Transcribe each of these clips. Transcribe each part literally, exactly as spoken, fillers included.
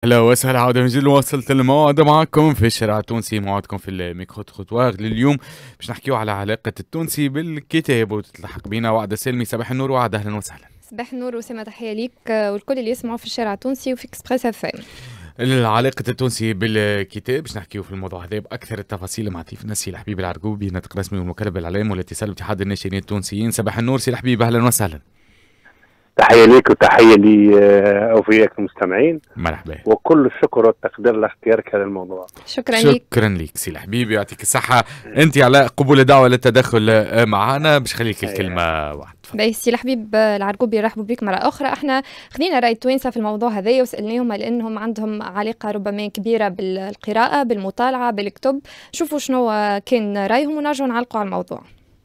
اهلا وسهلا، عودة من جديد. وصلت الموعد معكم في الشارع التونسي، موعدكم في الميكرو تروتوار لليوم باش نحكيو على علاقة التونسي بالكتاب، وتتلحق بينا وعدة سلمي. صباح النور وعدة، اهلا وسهلا. صباح النور وسما، تحية ليك والكل اللي يسمعوا في الشارع التونسي وفي اكسبريس اف ام. علاقة التونسي بالكتاب باش نحكيو في الموضوع هذا بأكثر التفاصيل مع ضيفنا السي الحبيب العرقوبي، ناطق رسمي والمكلف بالإعلام والاتصال باتحاد الناشرين التونسيين. صباح النور سي الحبيب، اهلا وسهلا. تحية ليك وتحية لي أوفياء المستمعين. مرحبا، وكل الشكر والتقدير لاختيارك هذا الموضوع. شكرا لك. شكرا لك سي الحبيب، يعطيك الصحة أنت على قبول الدعوة للتدخل معنا. باش خليك الكلمة واحد. باهي سي الحبيب العرقوبي، يرحبوا بك مرة أخرى. احنا خذينا رأي التوانسة في الموضوع هذا وسألناهم لأنهم عندهم علاقة ربما كبيرة بالقراءة، بالمطالعة، بالكتب. شوفوا شنو كان رأيهم ونرجعوا نعلقوا على الموضوع.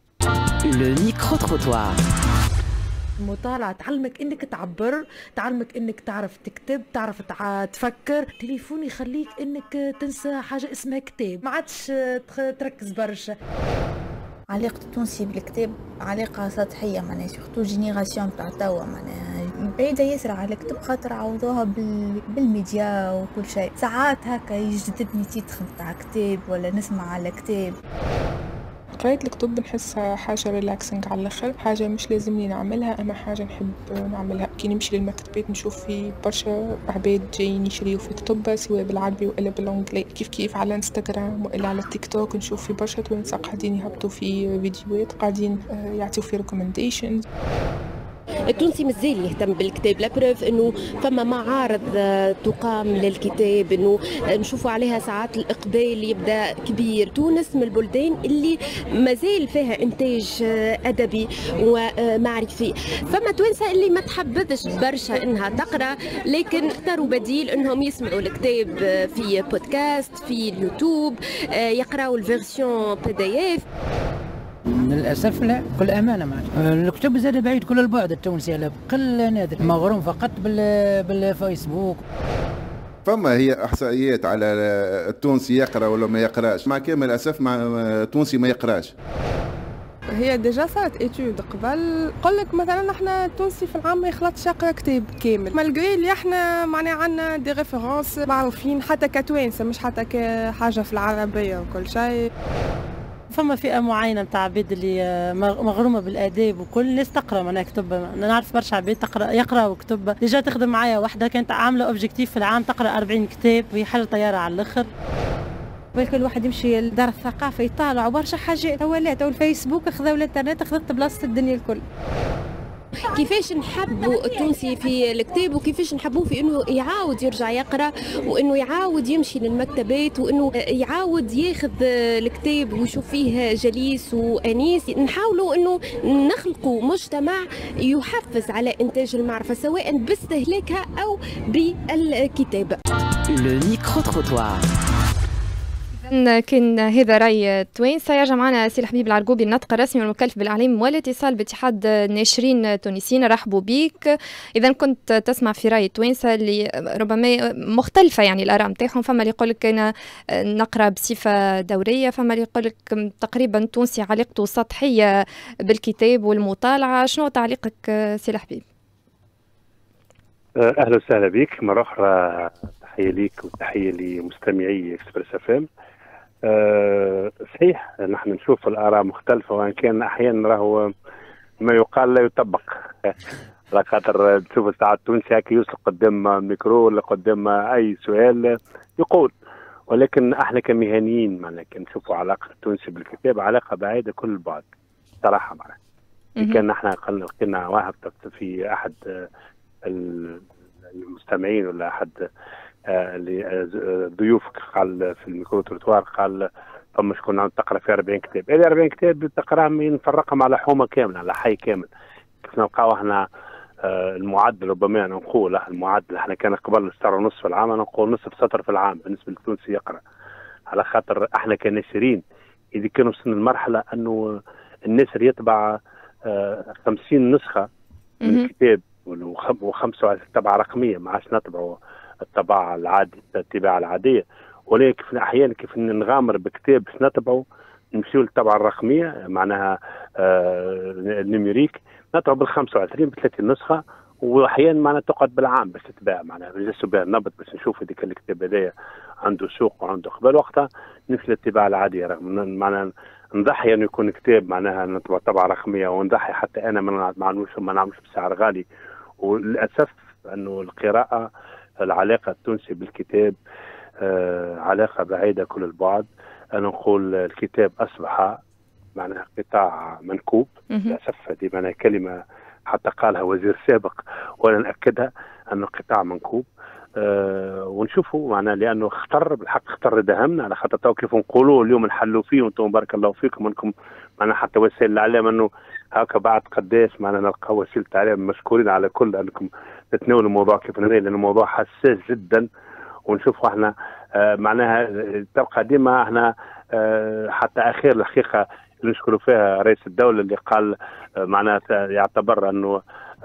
Le micro-trottoir. المطالعة تعلمك انك تعبر، تعلمك انك تعرف تكتب، تعرف تع... تفكر. تليفون يخليك انك تنسى حاجة اسمها كتاب، ما عادش تركز برشا. علاقة التونسي بالكتاب علاقة سطحية، معناها سورتو جينيراسيون تاع توا، معناها بعيدة ياسر على الكتب، خاطر عوضوها بال... بالميديا وكل شيء. ساعات هكا يجذبني تيتر تاع كتاب ولا نسمع على كتاب. قراية الكتب نحسها حاجة ريلاكسنج على الآخر، حاجة مش لازمني نعملها، أما حاجة نحب نعملها. كي نمشي للمكتبات نشوف في برشا عباد جايين يشريوا في كتب، سواء بالعربي وإلا بالإنجلي. كيف كيف على انستغرام وإلا على تيك توك نشوف في برشا توانسة قاعدين يهبطوا في فيديوهات، قاعدين يعطيو في ريكومنديشنز. التونسي مازال يهتم بالكتاب، لابروف انه فما معارض تقام للكتاب، انه نشوفوا عليها ساعات الاقبال يبدا كبير. تونس من البلدان اللي مازال فيها انتاج ادبي ومعرفي. فما توانسه اللي ما تحبذش برشا انها تقرا، لكن اختاروا بديل انهم يسمعوا الكتاب في بودكاست، في اليوتيوب، يقراوا الفيرسيون بي دي اف. للأسف لا، بكل أمانة معك. الكتب زاد بعيد كل البعد التونسي، على بقل نادر، مغروم فقط بال بالفيسبوك. فما هي إحصائيات على التونسي يقرأ ولا ما يقرأش، مع كامل الأسف مع التونسي ما يقرأش. هي ديجا صارت ايتود قبل، قل لك مثلا احنا التونسي في العام ما يخلطش يقرا كتاب كامل، مالغري اللي احنا معناها عندنا دي ريفيرونس معروفين حتى كتوانسه، مش حتى كحاجه في العربيه وكل شيء. فما فئة معينة متاع عباد اللي مغرومة بالآداب وكل الناس تقرأ معناها كتب. أنا نعرف برشا عباد تقرأ يقرأ وكتب. ديجا تخدم معايا واحدة كانت عاملة أوبجيكتيف في العام تقرأ أربعين كتاب، وهي حاجة طيارة على الآخر. كل واحد يمشي لدار الثقافة يطالعوا برشا حاجات، تولات والفيسبوك خذوا الانترنت خذت بلاصة الدنيا الكل. كيفاش نحبوا التونسي في الكتاب وكيفاش نحبوه في انه يعاود يرجع يقرا، وانه يعاود يمشي للمكتبات، وانه يعاود ياخذ الكتاب ويشوف فيه جليس وانيس. نحاولوا انه نخلقوا مجتمع يحفز على انتاج المعرفه سواء باستهلاكها او بالكتابه. Le micro-trottoir. كان هذا رأي التوانسة. يرجع معنا سي الحبيب العرقوبي، الناطق الرسمي والمكلف بالإعلام والاتصال باتحاد الناشرين التونسيين. رحبوا بك. إذا كنت تسمع في رأي التوانسة اللي ربما مختلفة، يعني الآراء نتاعهم، فما اللي يقول لك أنا نقرأ بصفة دورية، فما اللي يقول لك تقريبا التونسي علاقته سطحية بالكتاب والمطالعة. شنو تعليقك سي الحبيب؟ أهلا وسهلا بك مرة أخرى. تحية ليك وتحية لمستمعي اكسبريس اف ام. أه صحيح نحن نشوف الآراء مختلفة، وإن كان أحيانا راهو ما يقال لا يطبق. على خاطر تشوف ساعات التونسي هكا يوصل قدام ميكرو ولا قدام أي سؤال يقول، ولكن احنا كمهنيين معنا كنشوفوا علاقة التونسي بالكتاب علاقة بعيدة كل البعد صراحة. معنا كان احنا قلنا لقينا واحد في أحد المستمعين ولا أحد ضيوفك قال في الميكرو تروتوار، قال فما شكون عم تقرا في أربعين كتاب. هذه أربعين كتاب تقراهم نفرقهم على حومه كامله، على حي كامل. كيف نلقاو احنا المعدل، ربما انا نقول المعدل احنا كان قبل سطر ونص في العام، انا نقول نصف سطر في العام بالنسبه للتونسي يقرا. على خاطر احنا كناشرين اذا كانوا وصلنا المرحله انه الناشر يطبع خمسين نسخه من الكتاب وخمسة وعشرين طبعه رقميه، ما عادش نطبعوا الطباعه العاديه الطباعه العاديه، ولكن في احيانا كيف نغامر بكتاب باش نطبعوا نمشيو للطبعه الرقميه معناها آه النيميريك، نطبعوا بال خمسة وعشرين ب ثلاثين نسخه واحيانا معنا تقعد بالعام باش تتباع معناها نجلسوا بها النبض باش نشوف هذيك الكتاب هذايا عنده سوق وعنده اقبال، وقتها نمشي للطباعه العاديه رغم معناها نضحي انه يكون كتاب معناها نطبع طبعه رقميه، ونضحي حتى انا ما نعملوش ما نعملوش بسعر غالي. وللاسف انه القراءه العلاقه التونسي بالكتاب آه علاقه بعيده كل البعد. انا نقول الكتاب اصبح معناها قطاع منكوب للاسف. هذه معناها كلمه حتى قالها وزير سابق وانا ناكدها انه قطاع منكوب. أه ونشوفوا معناها لانه اختر بالحق اختر دهمنا على خاطر تو كيف نقولوا اليوم نحلوا فيه وانتم بارك الله فيكم انكم معناها حتى وسائل الاعلام انه هكا بعد قداش معناها نلقى وسيله اعلام مشكورين على كل انكم تتناولوا الموضوع كيف نريد، لانه الموضوع حساس جدا. ونشوفوا احنا أه معناها تبقى ديما احنا أه حتى اخير الحقيقه اللي نشكروا فيها رئيس الدوله اللي قال أه معناها يعتبر انه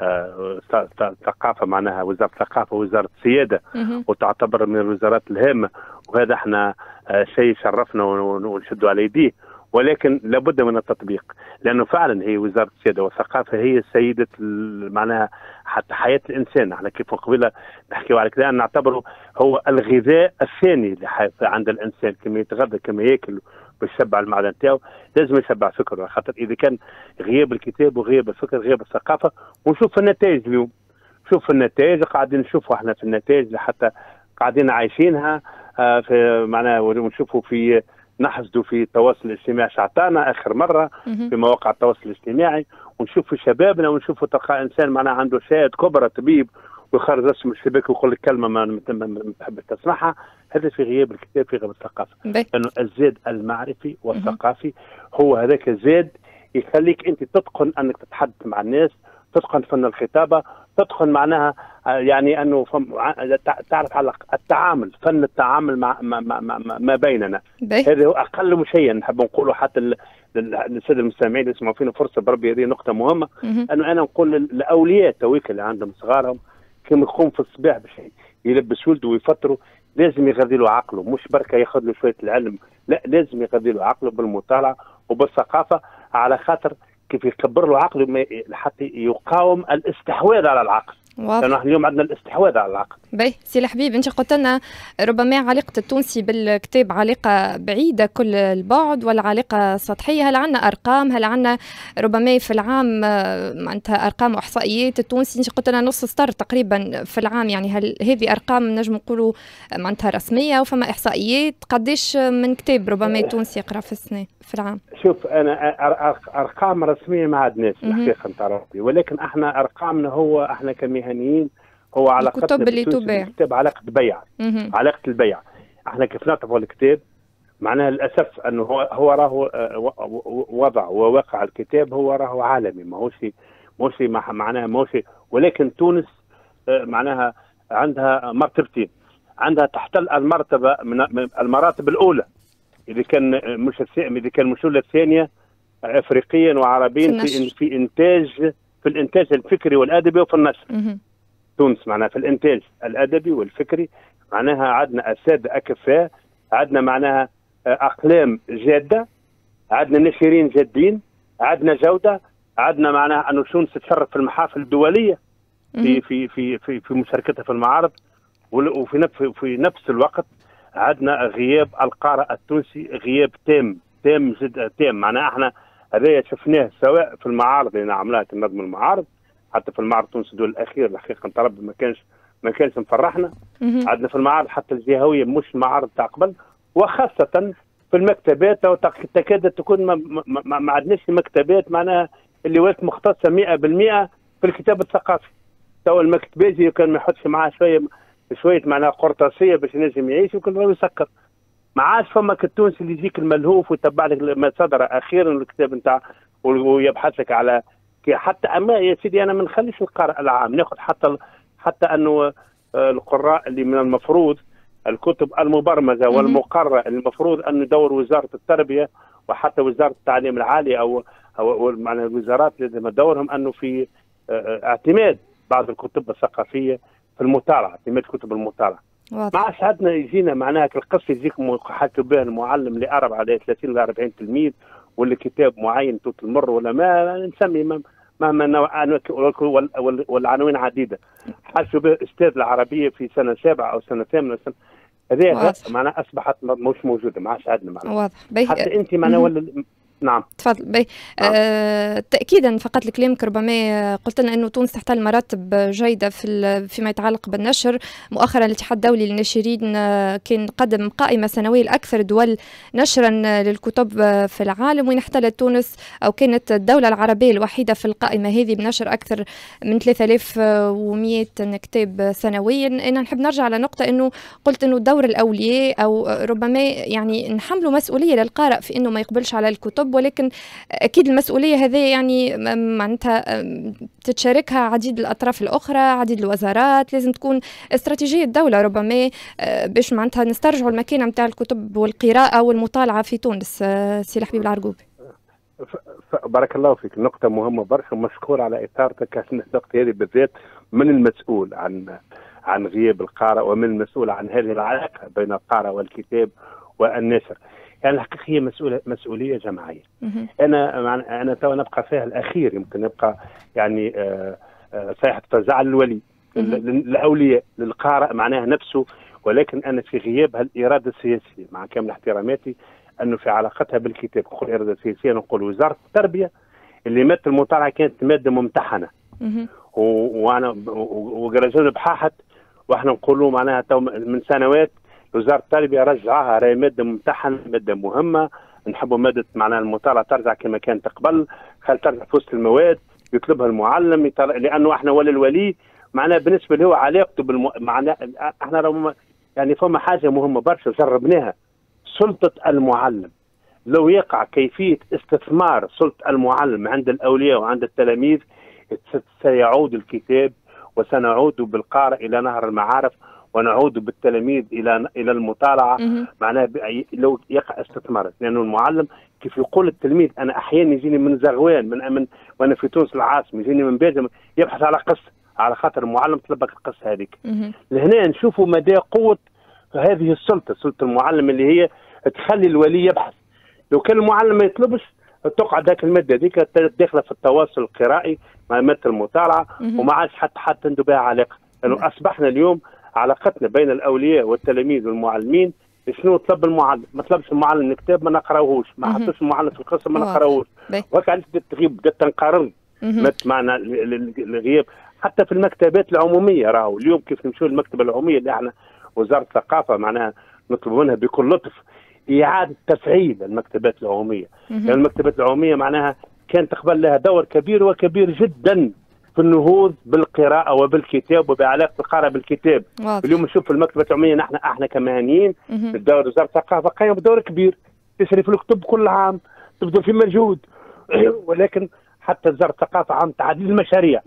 ثقافه معناها وزاره الثقافه وزاره سياده وتعتبر من الوزارات الهامه، وهذا احنا شيء شرفنا ونشدوا على يديه. ولكن لابد من التطبيق لانه فعلا هي وزاره السياده والثقافه هي سيده معناها حتى حياه الانسان. احنا كيف قبيله نحكيوا على كذا نعتبره هو الغذاء الثاني عند الانسان، كما يتغذى كما ياكل باش يشبع المعدن تاعو لازم يشبع فكره، خاطر اذا كان غياب الكتاب وغياب الفكر غياب الثقافه. ونشوف النتائج اليوم، شوف النتائج قاعدين نشوفوا احنا في النتائج حتى قاعدين عايشينها آه في معناها، ونشوفوا في نحصدوا في التواصل الاجتماعي شعطانا اخر مره في مواقع التواصل الاجتماعي، ونشوف في شبابنا ونشوفوا تلقى انسان معناها عنده شهاده كبرى طبيب ويخرج راسه من الشباك ويقول لك كلمه ما تحب تسمعها. هذا في غياب الكتاب في غياب الثقافه، لانه الزاد المعرفي والثقافي هو هذاك الزاد يخليك انت تتقن انك تتحدث مع الناس، تتقن فن الخطابه، تتقن معناها يعني انه تعرف على التعامل، فن التعامل مع ما, ما, ما, ما بيننا. هذا هو اقل شيء نحب نقوله حتى للساده المستمعين اللي يسمعوا فينا فرصه بربي. هذه نقطه مهمه انه انا نقول للاولياء تويك اللي عندهم صغارهم كما يقوم في الصباح باش يلبس ولده ويفطروا لازم يغذي له عقله، مش بركه ياخذ له شويه العلم، لا لازم يغذي له عقله بالمطالعه وبالثقافه، على خاطر كيف يكبر له عقله حتى يقاوم الاستحواذ على العقل. لأنه احنا اليوم عندنا الاستحواذ على العقل. باهي سي الحبيب، انت قلت لنا ربما علاقه التونسي بالكتاب علاقه بعيده كل البعد ولا علاقه سطحيه؟ هل عندنا ارقام؟ هل عندنا ربما في العام معناتها ارقام واحصائيات التونسي؟ انت قلت لنا نص سطر تقريبا في العام، يعني هل هذه ارقام نجم نقولوا معناتها رسميه وفما احصائيات قديش من كتاب ربما التونسي يقرا في السنه في العام؟ شوف انا ارقام رسميه ما عندناش الحقيقه نتاع ربي، ولكن احنا ارقامنا هو احنا كمهنيين هو علاقتنا الكتب اللي تباع، الكتاب علاقه بيع، علاقه البيع. احنا كيف نعرفوا الكتاب معناها للاسف انه هو هو راهو وضع وواقع الكتاب هو راهو عالمي، ماهوش ماهوش معناها ماهوش، ولكن تونس معناها عندها مرتبتين، عندها تحتل المرتبه من المراتب الاولى اذا كان مش اذا كان المشله الثانيه افريقيا وعربيا في في انتاج في الانتاج الفكري والادبي وفي النشر. تونس معناها في الانتاج الادبي والفكري معناها عندنا اساتذه اكفاء، عندنا معناها اقلام جاده، عندنا ناشرين جادين، عندنا جوده، عندنا معناها انه تونس تشرف في المحافل الدوليه في في في في, في مشاركتها في المعارض، وفي نفس في نفس الوقت عندنا غياب القارئ التونسي غياب تام تام جدا تام. معناها احنا هذايا شفناه سواء في المعارض اللي عملها النظم المعارض، حتى في المعرض تونس الدول الاخير الحقيقه انت ربي ما كانش ما كانش مفرحنا. عندنا في المعارض حتى الجهويه مش المعارض تاع قبل، وخاصه في المكتبات تكاد تكون ما, ما, ما عندناش مكتبات معناها اللي ولات مختصه مئة بالمئة في الكتاب الثقافي. تو المكتبات كان ما يحطش معاه شويه شويه معناها قرطاسيه باش ينجم يعيش وكل ما يسكر. ما عادش فما التونسي اللي يجيك الملهوف ويتبع لك المصادر اخيرا الكتاب نتاع ويبحث لك على حتى اما يا سيدي انا ما نخليش القارئ العام ناخذ حتى حتى انه القراء اللي من المفروض الكتب المبرمجه والمقرره المفروض ان دور وزاره التربيه وحتى وزاره التعليم العالي او او معنى الوزارات لازم دورهم انه في اعتماد بعض الكتب الثقافيه في المطالعه، اعتماد كتب المطالعه. ما عادش عندنا يجينا معناها القصه يجيك حاكي بها المعلم اللي قرب على ثلاثين ولا أربعين تلميذ ولا كتاب معين توت المر ولا ما نسمي ما, مهما نوع والعناوين عديده. حاسوا به استاذ العربيه في سنه سابعه او سنه ثامنه سنه هذه معناها اصبحت مش موجوده، ما عادش عندنا معناها. واضح. حتى انت معناها ولا نعم تفضل. بي نعم. آه تاكيدا فقط لكلامك، ربما قلت لنا انه تونس تحتل مراتب جيده في فيما يتعلق بالنشر. مؤخرا الاتحاد الدولي للناشرين كان قدم قائمه سنويه لاكثر دول نشرا للكتب في العالم، وين احتلت تونس او كانت الدوله العربيه الوحيده في القائمه هذه بنشر اكثر من ثلاثة آلاف ومئة كتاب سنويا. انا نحب نرجع على نقطه انه قلت انه دور الاولياء او ربما يعني نحملوا مسؤوليه للقارئ في انه ما يقبلش على الكتب، ولكن اكيد المسؤوليه هذه يعني معناتها تتشاركها عديد الاطراف الاخرى، عديد الوزارات. لازم تكون استراتيجيه الدوله ربما باش معناتها نسترجعوا المكانه نتاع الكتب والقراءه والمطالعه في تونس. سي الحبيب العرقوبي. بارك الله فيك، نقطه مهمه برشا، مشكور على اثارتك النقطه هذه بالذات. من المسؤول عن عن غياب القارئ ومن المسؤول عن هذه العلاقه بين القارئ والكتاب والنشر. يعني الحقيقة هي مسؤولية مسؤولية جماعية. أنا أنا تو نبقى فيها الأخير، يمكن نبقى يعني صيحة فزع الولي للأولياء للقارئ معناها نفسه، ولكن أنا في غياب هالإرادة السياسية مع كامل احتراماتي أنه في علاقتها بالكتاب. نقول إرادة سياسية، نقول وزارة التربية اللي مادة المطالعة كانت مادة ممتحنة وأنا وجرجون بحاحت، وإحنا نقولوا معناها تو من سنوات وزارة التربية رجعها راهي مادة ممتحنة، مادة مهمة. نحبوا مادة معناها المطالعة ترجع كما كانت قبل، خل ترجع في وسط المواد يطلبها المعلم يطلع... لأنه احنا ولا الولي معناها بالنسبة له علاقته بالم... معناها احنا رغم يعني فما حاجة مهمة برشا جربناها، سلطة المعلم. لو يقع كيفية استثمار سلطة المعلم عند الأولياء وعند التلاميذ سيعود الكتاب وسنعود بالقارئ إلى نهر المعارف ونعود بالتلاميذ الى الى المطالعه. معناها لو يقع استثمار، لانه المعلم كيف يقول التلميذ انا احيانا يجيني من زغوان من من وانا في تونس العاصمه يجيني من بيجم يبحث على قصه على خاطر المعلم طلب لك القصه هذيك. لهنا نشوفوا مدى قوه هذه السلطه، سلطه المعلم اللي هي تخلي الولي يبحث. لو كان المعلم ما يطلبش تقعد ذاك الماده هذيك داخله في التواصل القرائي مع ماده المطالعه وما عادش حتى حتى عنده بها علاقه، لانه اصبحنا اليوم علاقتنا بين الاولياء والتلاميذ والمعلمين شنو طلب المعلم؟ ما طلبش المعلم الكتاب ما نقراوهوش، ما حطوش المعلم في القصه ما نقراوهوش، وهكا علاش بدات تغيب بدات تنقرض معنى الغياب حتى في المكتبات العموميه. راهو اليوم كيف نمشيو للمكتبه العموميه اللي احنا وزاره الثقافه معناها نطلب منها بكل لطف اعاده تفعيل المكتبات العموميه، لان يعني المكتبات العموميه معناها كانت قبل لها دور كبير وكبير جدا في النهوض بالقراءة وبالكتاب وبعلاقة القارئ بالكتاب. واضح. اليوم نشوف في المكتبة العمومية نحن احنا كمهنيين الدور وزارة الثقافة قايمة بدور كبير تشرف الكتب كل عام تبذل في مجهود ولكن حتى وزارة الثقافة عملت عديد المشاريع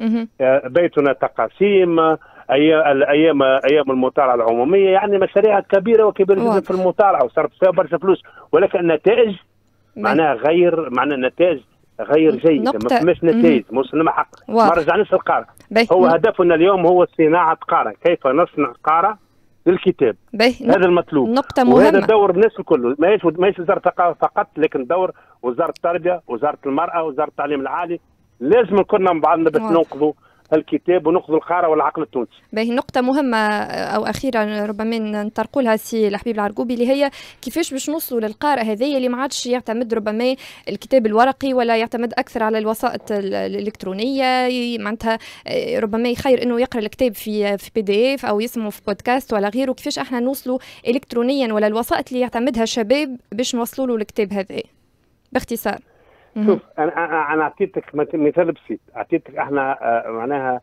بيتنا تقاسيم ايام ايام ايام المطالعة العمومية، يعني مشاريع كبيرة وكبيرة جدا في المطالعة وصرف فيها برشا فلوس، ولكن النتائج معناها غير معناها النتائج غير جيدة، ما فماش نتائج مسلمة حق، ما رجعناش القارئ. هو هدفنا اليوم هو صناعة قارئ، كيف نصنع قارئ للكتاب. هذا المطلوب، نقطة مهمة، وهذا دور الناس الكل، ماهيش ماهيش وزارة الثقافة فقط، لكن دور وزارة التربية، وزارة المرأة، وزارة التعليم العالي، لازم كلنا مع بعضنا باش ننقذوا الكتاب ونأخذ القارئ والعقل التونسي. باهي نقطة مهمة أو أخيرا ربما نطرقوا لها سي الحبيب العرقوبي، اللي هي كيفاش باش نوصلوا للقارئ هذايا اللي ما عادش يعتمد ربما الكتاب الورقي ولا يعتمد أكثر على الوسائط الإلكترونية، معناتها ربما يخير إنه يقرأ الكتاب في في بي دي إف أو يسمعه في بودكاست ولا غيره. كيفاش احنا نوصلوا إلكترونيا ولا الوسائط اللي يعتمدها الشباب باش نوصلوا له الكتاب هذا باختصار؟ شوف انا انا اعطيتك مثال بسيط، اعطيتك احنا معناها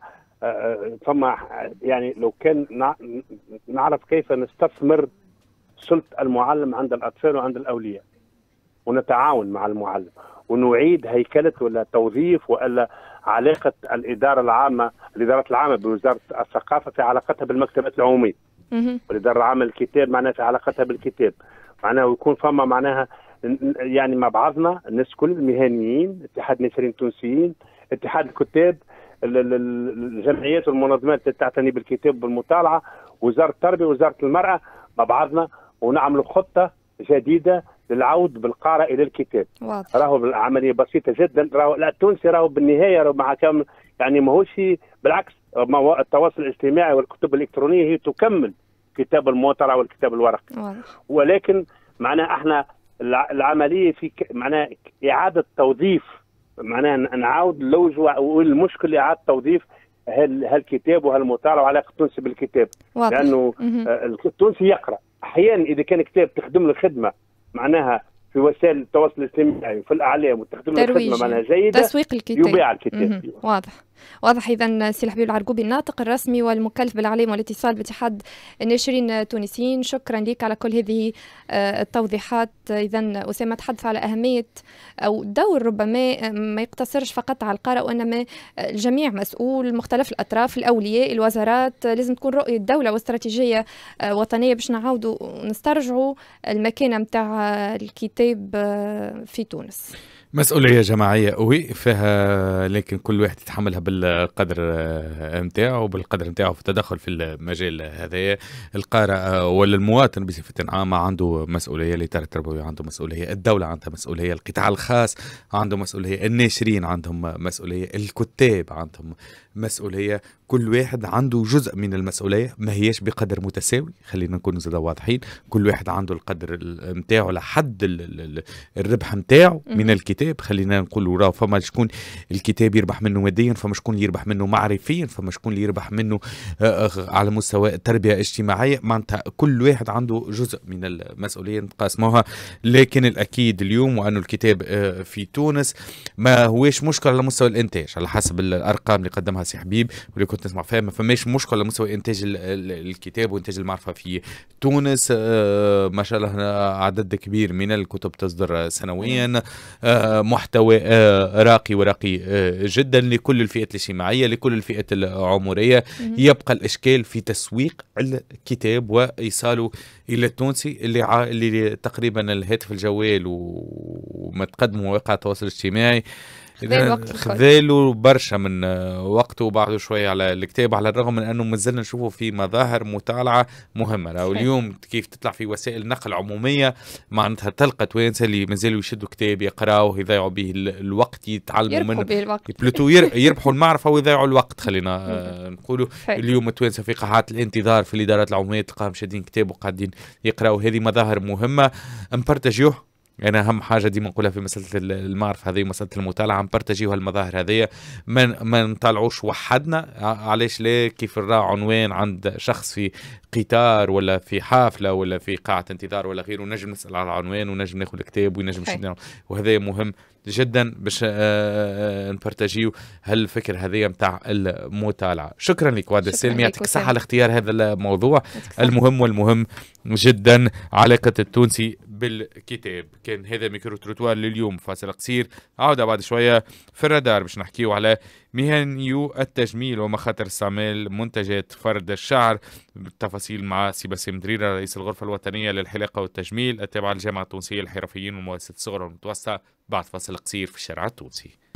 فما يعني لو كان نعرف كيف نستثمر سلطة المعلم عند الأطفال وعند الأولياء ونتعاون مع المعلم ونعيد هيكلة ولا توظيف ولا علاقة الإدارة العامة الإدارات العامة بوزارة الثقافة في علاقتها بالمكتبات العمومية والإدارة العامة للكتاب معناها في علاقتها بالكتاب، معناها ويكون فما معناها يعني مع بعضنا الناس كل المهنيين، اتحاد الناشرين التونسيين، اتحاد الكتاب، الجمعيات والمنظمات التي تعتني بالكتاب والمطالعه، وزاره التربيه، وزاره المراه، مع بعضنا ونعملوا خطه جديده للعود بالقارئ الى الكتاب. واضح. راهو العمليه بسيطه جدا. راهو لا التونسي راهو بالنهايه راهو مع كامل يعني ماهوش بالعكس، التواصل الاجتماعي والكتب الالكترونيه هي تكمل كتاب الموترة والكتاب الورقي. واضح. ولكن معناها احنا العمليه في معناها اعاده توظيف، معناها نعاود اللوج والمشكل اعاده توظيف هالكتاب وهالمطالعه وعلاقه التونسي بالكتاب. واضح. لانه التونسي يقرا احيانا اذا كان كتاب تخدم له خدمه معناها في وسائل التواصل الاجتماعي وفي الاعلام وتخدم له خدمه معناها جيده، تسويق الكتاب، يبيع الكتاب. واضح. واضح. اذا سي الحبيب العرقوبي الناطق الرسمي والمكلف بالاعلام والاتصال باتحاد الناشرين التونسيين، شكرا لك على كل هذه التوضيحات. اذا اسامه تحدث على اهميه او دور ربما ما يقتصرش فقط على القارئ وانما الجميع مسؤول، مختلف الاطراف، الاولياء، الوزارات، لازم تكون رؤيه دوله واستراتيجيه وطنيه باش نعاودوا نسترجعوا المكانه نتاع الكتاب في تونس. مسؤولية جماعية قوي فيها، لكن كل واحد يتحملها بالقدر متاعه وبالقدر متاعه في التدخل في المجال هذا. القارئ ولا المواطن بصفة عامة عنده مسؤولية، الإطار التربوي عنده مسؤولية، الدولة عندها مسؤولية، القطاع الخاص عنده مسؤولية، الناشرين عندهم مسؤولية، الكتاب عندهم مسؤولية. كل واحد عنده جزء من المسؤولية، ما هيش بقدر متساوي، خلينا نكون زاد واضحين. كل واحد عنده القدر متاعه لحد الربح متاعه من الكتاب. خلينا نقول راه فما شكون الكتاب يربح منه ماديا، فما شكون يربح منه معرفيا، فما شكون يربح منه على مستوى التربية الاجتماعية. معناتها كل واحد عنده جزء من المسؤولية نتقاسموها. لكن الأكيد اليوم وأنه الكتاب في تونس ما هوش مشكلة على مستوى الإنتاج، على حسب الأرقام اللي قدمها سي حبيب واللي كنت نسمع فيها، ما فماش مشكلة على مستوى إنتاج الكتاب وإنتاج المعرفة في تونس. ما شاء الله عدد كبير من الكتب تصدر سنويا، محتوى راقي وراقي جدا لكل الفئات الاجتماعية، لكل الفئات العمرية. يبقى الإشكال في تسويق الكتاب وإيصاله إلى التونسي اللي, ع... اللي تقريبا الهاتف الجوال وما تقدمه مواقع التواصل الاجتماعي خذاله برشا من وقته وبعده شوية على الكتاب، على الرغم من أنه مازلنا نشوفه في مظاهر مطالعة مهمة. أو اليوم كيف تطلع في وسائل نقل عمومية معناتها تلقى توانسة اللي مازالوا يشدوا كتاب يقراوه يضيعوا به الوقت، يتعلموا منه بلوتو يربحوا المعرفة ويضيعوا الوقت. خلينا نقولوا اليوم التوانسة في قاعات الانتظار في الإدارات العمومية تلقاهم شادين كتاب وقاعدين يقراوا. هذه مظاهر مهمة نبارتاجيوه. أنا يعني أهم حاجة ديما نقولها في مسألة المعرفة هذه مسألة المطالعة، نبارتاجيوها المظاهر هذه، ما ما نطالعوش وحدنا. علاش لا؟ كيف نرى عنوان عند شخص في قطار ولا في حافلة ولا في قاعة انتظار ولا غيره، ونجم نسأل على العنوان ونجم ناخذ الكتاب ونجم نشد، وهذا مهم جدا باش نبارتاجيو هالفكر هذه متاع المطالعة. شكرا لك وعد السلمي، يعطيك الصحة على اختيار هذا الموضوع المهم والمهم جدا، علاقة التونسي بالكتاب. كان هذا ميكرو تروتوار لليوم، فاصل قصير عودة بعد شوية في الرادار باش نحكيو على مهنيو التجميل ومخاطر استعمال منتجات فرد الشعر. بالتفاصيل مع سي باسم دريرة رئيس الغرفة الوطنية للحلاقة والتجميل التابعة للجامعة التونسية للحرفيين ومؤسسة الصغرى والمتوسطة، بعد فاصل قصير في الشارع التونسي.